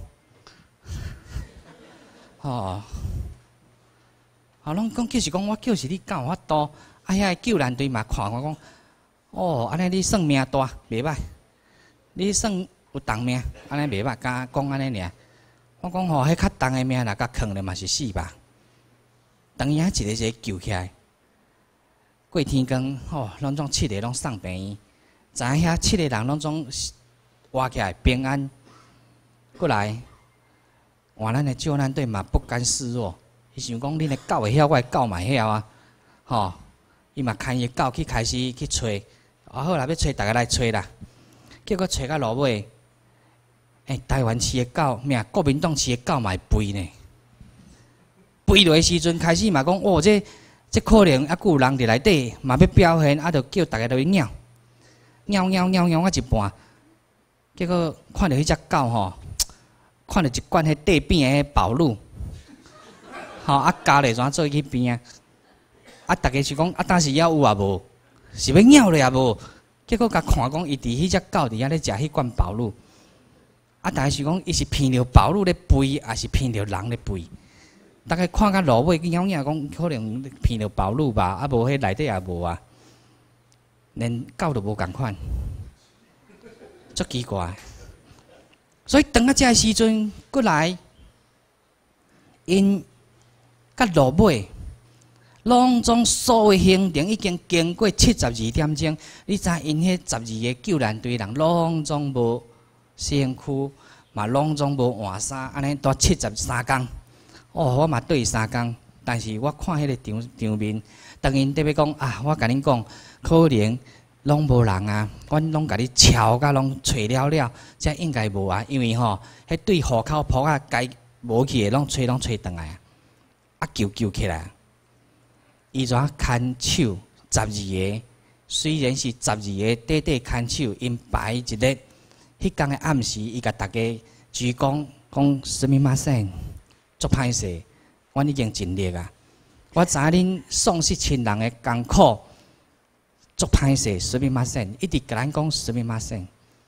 吼，啊，拢讲叫是讲我叫是你敢有法度。啊，遐救援队嘛看我讲，哦，安尼你算命大，袂歹。你算有重命，安尼袂歹，敢讲安尼尔。我讲吼，迄较重的命，若甲囥咧嘛是死吧。当伊遐一个救起来，过天光，吼，拢总7个拢送病院。知影遐7个人拢总活起来平安，过来，换咱的救难队嘛不甘示弱。伊想讲恁的狗会晓，我的狗嘛会晓啊，吼！伊嘛牵伊狗去开始去找，啊好啦，要找大家来找啦。结果找到落尾，台湾市的狗，命国民党市的狗嘛会飞呢。飞落的时阵开始嘛讲，哦，这可能还佫有人伫内底嘛要表现，啊，就叫大家都去咬。喵啊一半，结果看到迄只狗吼，看到一罐迄地边的宝露，吼啊加咧怎做去边啊？啊，大家是讲啊，当时要有啊无？是要咬咧啊无？结果甲看讲，伊伫迄只狗伫遐咧食迄罐宝露，啊，大家是讲伊是闻着宝露咧飞，还是闻着人咧飞？大概看甲落尾，喵讲可能闻着宝露吧，啊无迄内底也无啊。连狗都无共款，足奇怪。所以当啊这时阵，过来因甲落尾， 拢总所有行程已经经过72点钟，你知因迄12个救难队人拢总无身躯，嘛拢总无换衫，安尼带73天。哦，我嘛对3天，但是我看迄个场面，当因特别讲啊，我甲恁讲，可能拢无人啊，阮拢甲你敲甲拢找了，才应该无啊，因为吼，迄对户口簿啊，该无去的拢找转来啊，救起来。伊怎牵手12个，虽然是12个底牵手，因排一日。迄天的暗时，伊甲大家鞠躬讲什么马生，足歹势，阮已经尽力啊。我知影恁丧失亲人的艰苦，足歹势，什么马生，一直甲咱讲什么马生。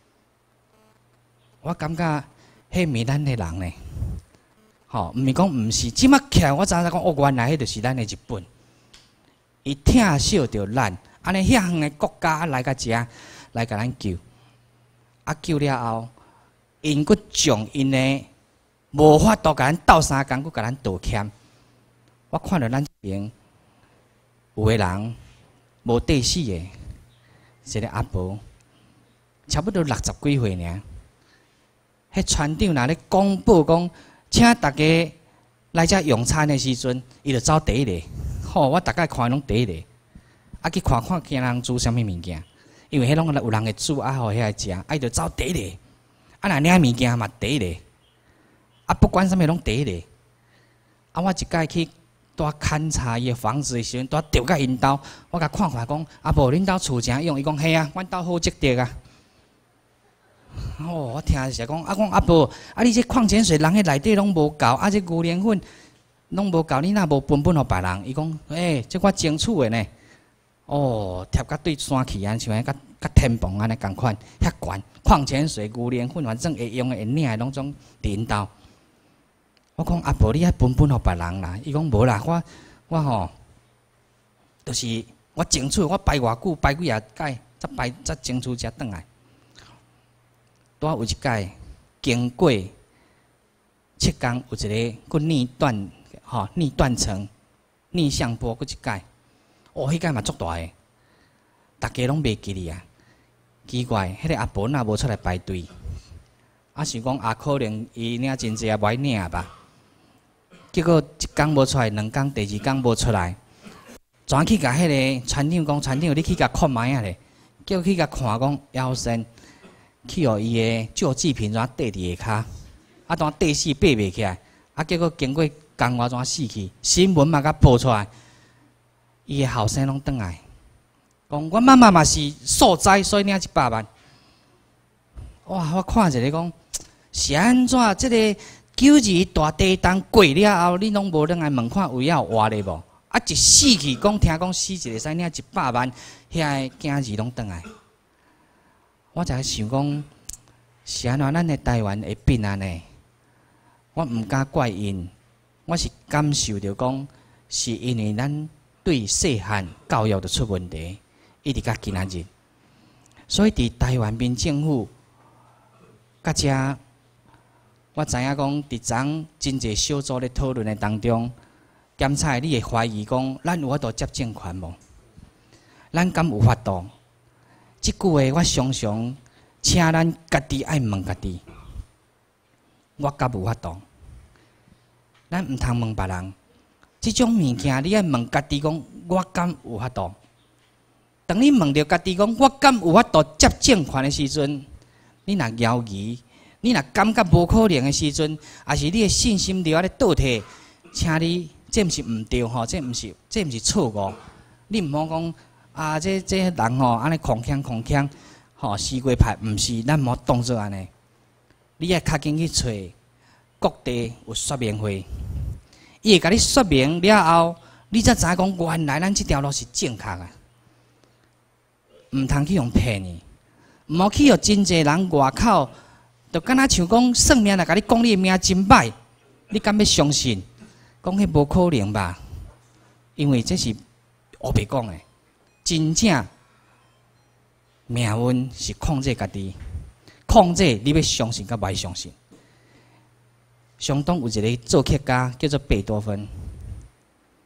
我感觉迄是咱的人呢，吼，毋是讲毋是，即马起来我知影讲，哦，原来迄就是咱的日本。伊疼惜着咱，安尼遐远的国家来甲遮，来甲咱救。啊救了后，因佫将因的无法度甲咱斗3工，佫甲咱道歉。我看到咱这边有个人无第4个，一个阿婆，差不多60几岁尔。迄船长若咧公布讲，请大家来遮用餐的时阵，伊就走第一个。吼，我大概看拢第一个，啊去看惊人煮啥物物件。因为迄拢有人会煮，啊，互遐个食，啊，伊就走第一个。啊，若领物件嘛第一个。啊，不管啥物拢第一个。啊，我一摆去带勘察伊个房子的时阵，带调到因兜，我甲看讲，啊，无恁兜厝诚用？伊讲嘿啊，阮兜好积德啊。哦，我听是讲，啊，讲啊无，啊，你这矿泉水人迄内底拢无够，啊，这牛奶粉拢无够，你若无分互别人？伊讲，这我争取的呢。哦，贴甲对山去安，像甲天棚安尼共款，遐悬。矿泉水、牛奶粉，反正会用的、会领的，拢总伫因兜。我讲啊，无你爱分互别人啦。伊讲无啦，我吼，就是我争取，我排偌久，排几啊届，才争取才转来。拄有一届，经过7天，有一个佫逆断层、逆向波，佫一届。哦，迄届嘛足大个，大家拢袂记哩啊。奇怪，迄个阿婆若无出来排队，啊想讲啊，可能伊领真济也无爱领吧。结果一天无出来，2天、第2天无出来，转去甲迄个船长讲，船长你去甲看卖啊咧，叫去甲看讲腰身，去互伊个救济品怎缀伫下骹，啊当缀死爬袂起来，啊结果经过江外怎死去，新闻嘛甲报出来。伊个后生拢转来，讲阮妈妈嘛是受灾，所以领100万。哇！我看一个讲，是安怎？即个92大地震过了后，你拢无转来问看有要活咧无？啊，一死去，听讲死一个使领100万，遐个囝儿拢转来。我才想讲，是安怎咱的台湾会变安尼？我毋敢怪因，我是感受着讲，是因为咱。对细汉教育就出问题，一直到今仔日，所以伫台湾民政府，甲遮，我知影讲，伫昨真侪小组咧讨论的当中，检察你会怀疑讲，咱有法度接政权无？咱敢有法度？即句话我常常请咱家己爱问家己，我敢有法度？咱毋通问别人。即种物件，你爱问家己讲，我敢有法度？当你问着家己讲，我敢有法度接政权的时阵，你若犹豫，你若感觉无可能的时阵，也是你的信心就咧倒退，请你这毋是毋对吼，这毋是错误。你毋好讲啊，这人吼安尼狂腔，吼西瓜派，毋是，咱毋好当作安尼。你爱较紧去找各地有说明会。伊会甲你说明了后，你才知影讲原来咱这条路是正确啊！毋通去用骗你，毋好去互真侪人外口，就敢若像讲算命来甲你讲你的命真歹，你敢要相信？讲迄无可能吧？因为这是黑白讲的，真正命运是控制家己，控制你要相信甲歹相信。相当有一个作曲家叫做贝多芬，伊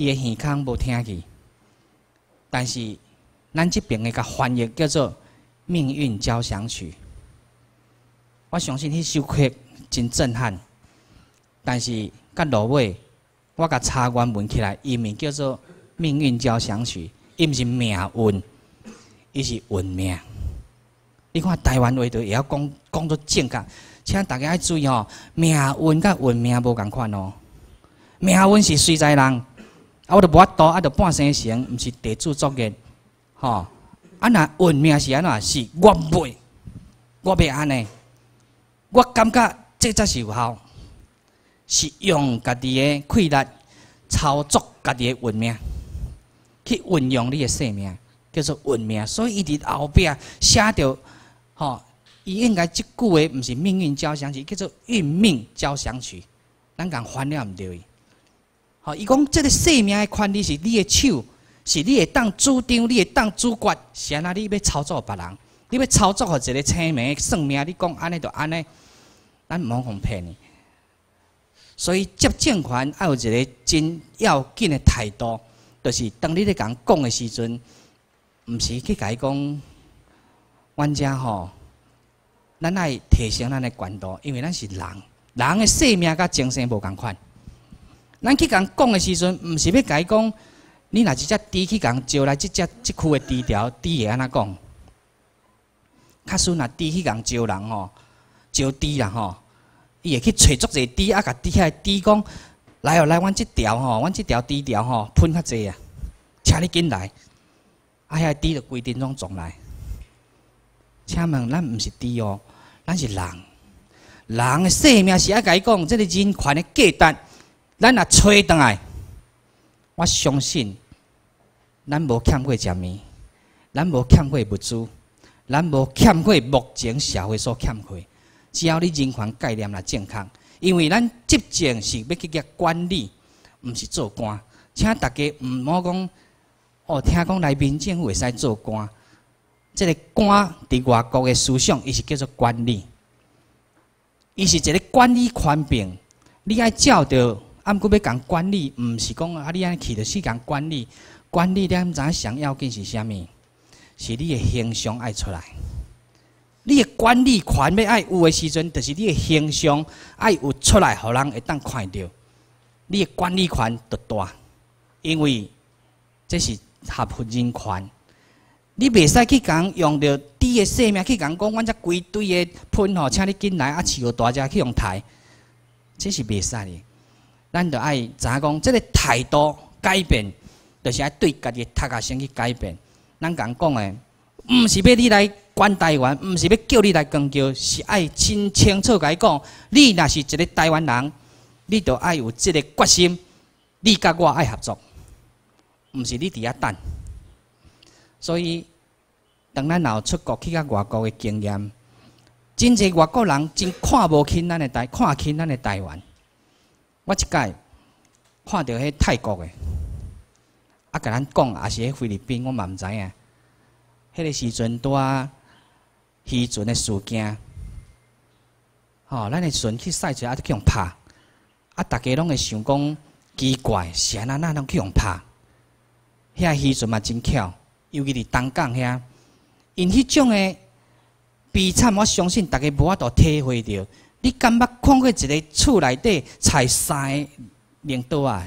伊的耳孔无听去，但是咱这边的甲翻译叫做《命运交响曲》。我相信迄首曲真震撼，但是到落尾，我甲查原文起来，伊咪叫做《命运交响曲》，伊毋是命运，伊是运命。你看台湾话都会晓讲做正确，请大家要注意哦，命运甲运命无共款哦。命运是随在人，啊，我都无法度，啊，就半生成，毋是地主作业，吼。啊，那运命是安怎？是我袂安尼，我感觉这才是有效，是用家己的气力操作家己的运命，去运用你的生命，叫做运命。所以伊伫后壁写着。吼，伊应该即句话毋是命运交响曲，叫做运命交响曲。咱共翻了毋对。吼，伊讲即个生命的权利是你的手，是你会当主张，你会当主决，是安那你要操作别人，你要操作互一个青梅算命，你讲安尼就安尼，咱毋好互骗你。所以接政权要有一个真要紧的态度，就是当你咧共讲的时阵，毋是去甲伊讲。阮遮吼，咱爱提升咱的关度，因为咱是人，人的生命甲精神无共款。咱去共讲的时阵，毋是要甲伊讲，你若一只猪去共招来，即区的猪条，猪会安怎讲？假使若猪去共招人吼，招猪啦吼，伊会去找足侪猪，啊，甲猪遐猪讲，来哦，来，阮即条吼，阮即条猪条吼，喷较济啊，请你紧来，啊，遐猪就规阵拢撞来。请问，咱毋是猪哦，咱是人。人的生命是爱甲伊讲，这个人权的价值，咱若找倒来，我相信，咱无欠过食物，咱无欠过物资，咱无欠过目前社会所欠过。只要你人权概念若正确，因为咱执政是要去甲管理，毋是做官。请大家毋好讲，哦，听讲来民政府会使做官。这个官伫外国的思想，伊是叫做管理，伊是一个管理权柄。你爱照着，啊，毋过要讲管理，毋是讲啊，你安尼去就是讲管理。管理咱知影上要紧是啥物？是你的形象爱出来。你的管理权要爱有的时阵，就是你的形象爱有出来，互人会当看到。你的管理权就大，因为这是合乎人权。你袂使去讲用着猪的生命去讲，阮遮规堆的喷吼，请你紧来啊！饲个大只去用刣，这是袂使的。咱着爱知影讲，这个态度改变，就是爱对家己头壳先去改变。咱讲的，毋是要你来管台湾，毋是要叫你来攻击，是爱真清楚甲伊讲，你若是一个台湾人，你着爱有这个决心，你甲我爱合作，毋是你伫遐等。所以，当咱有出国去到外国的经验，真侪外国人真看无起咱的看轻咱的台湾。我一届看到迄泰国的，啊，甲咱讲也是迄菲律宾，我嘛毋知影。迄个时阵拄啊渔船的事件，吼，咱的船去驶出来，啊，去用拍，啊，大家拢会想讲奇怪，是安那拢去用拍？遐渔船嘛真巧。尤其是东港遐，因迄种的悲惨，我相信大家无法度体会到。你敢捌看过一个厝内底菜3个领导啊？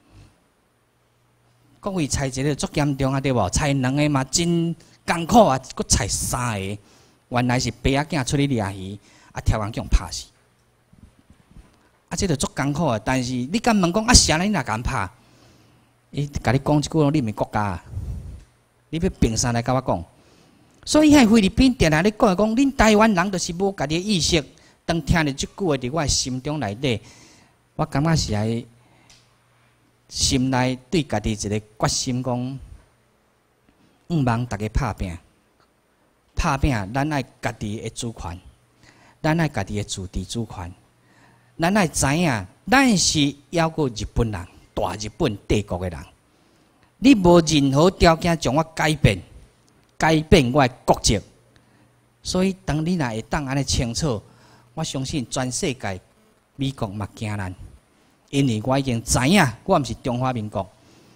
各位菜一个足严重啊，对无？菜2个嘛真艰苦啊，佫菜3个，原来是爸仔囝出去掠鱼，啊，跳人叫拍死。啊，这着足艰苦啊！但是你敢问讲啊，啥人你若敢拍？伊甲你讲一句，你毋是国家。你要平山来甲我讲，所以喺菲律宾定定咧讲恁台湾人就是无家己的意识。当听到即句话伫我心中内底，我感觉是喺心内对家己一个决心，讲毋茫大家拍拼，拍拼，咱爱家己的主权，咱爱家己的自治主权，咱爱知影，咱是要过日本人，大日本帝国的人。你无任何条件将我改变我的国籍，所以当你若会当安尼清楚，我相信全世界美国嘛惊咱，因为我已经知影，我毋是中华民国，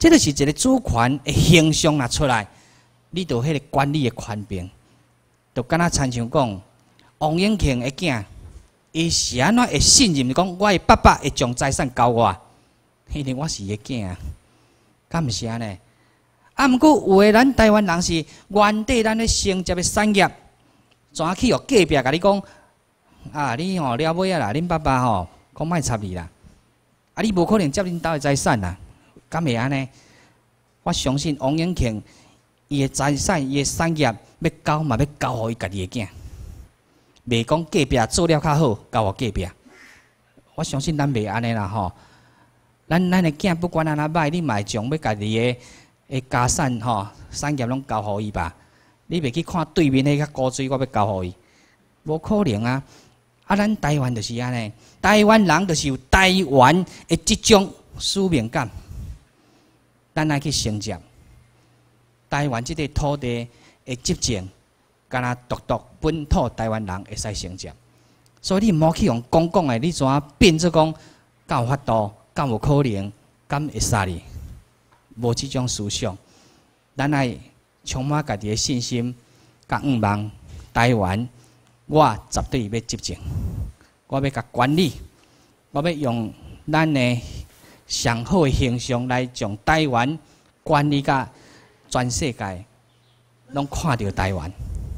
这就是一个主权的形象拿出来，你就迄个管理的权柄，就敢若亲像讲王永庆的囝，伊是安怎会信任讲我的爸爸会将财产交我，因为我是伊的囝啊，敢毋是安尼？啊，毋过有诶，咱台湾人是原地咱咧承接的产业，怎去互隔壁甲你讲啊？你吼了尾啊啦，恁爸爸吼讲莫插你啦，啊，你无可能接恁兜的财产啦，敢会安尼？我相信王永庆伊的财产、伊的产业要交嘛，要交互伊家己的囝，袂讲隔壁做了较好，交互隔壁。我相信咱袂安尼啦吼，咱的囝不管安怎歹，你嘛会将要家己的。家产吼，产业拢交互伊吧？你袂去看对面迄个古水，我要交互伊，无可能啊！啊，咱台湾就是安尼，台湾人就是有台湾的即种使命感，咱爱去承接台湾即个土地的执政，敢若独本土台湾人会使承接。所以你毋好去用公共的，你怎变做讲，敢有法度，敢有可能，敢会使哩？无即种思想，咱爱充满家己的信心，甲希望台湾，我绝对要执政，我要甲管理，我要用咱的上好的形象来将台湾管理甲全世界拢看到台湾，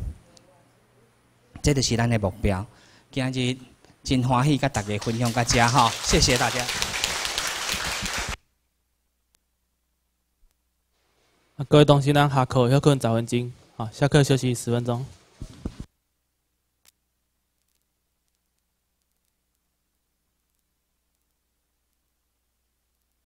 这就是咱的目标。今日真欢喜，甲大家分享到这吼，谢谢大家。 各位同学，咱下课要课10分钟，好，下课休息10分钟。